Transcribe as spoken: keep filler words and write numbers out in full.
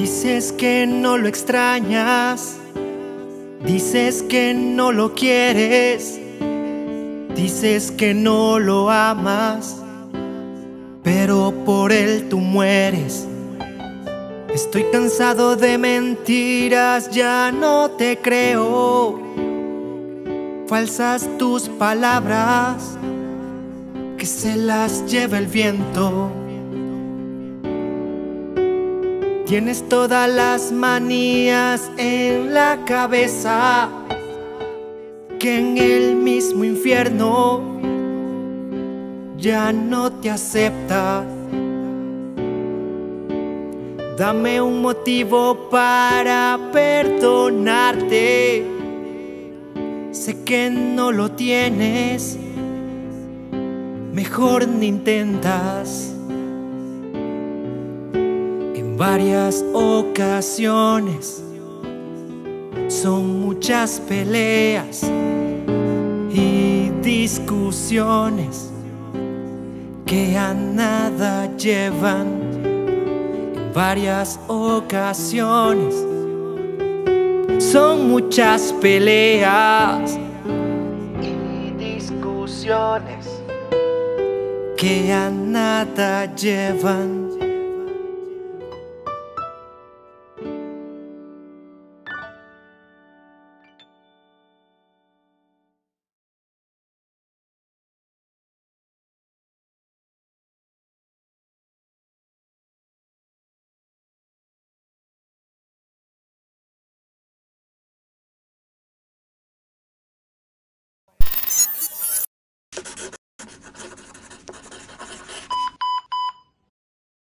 Dices que no lo extrañas, dices que no lo quieres, dices que no lo amas, pero por él tú mueres. Estoy cansado de mentiras, ya no te creo. Falsas tus palabras, que se las lleva el viento. Tienes todas las manías en la cabeza, que en el mismo infierno ya no te acepta. Dame un motivo para perdonarte. Sé que no lo tienes, mejor ni intentas. En varias ocasiones son muchas peleas y discusiones que a nada llevan. En varias ocasiones son muchas peleas y discusiones que a nada llevan.